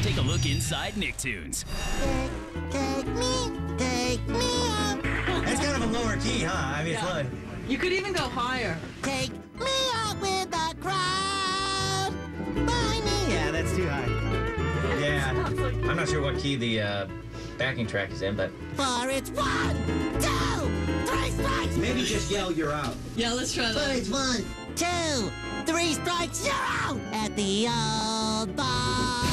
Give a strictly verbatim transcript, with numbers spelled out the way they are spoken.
take a look inside Nicktoons. Take, take me, take me up. That's kind of a lower key, huh? I mean, Yeah. it's like... You could even go higher. Take me up with the crowd. Buy me. Yeah, that's too high. Yeah, Sounds like- I'm not sure what key the uh, backing track is in, but... For it's one, two, three strikes. Maybe just yell, you're out. Yeah, let's try For that. it's one, two, three strikes, you're out at the old bar.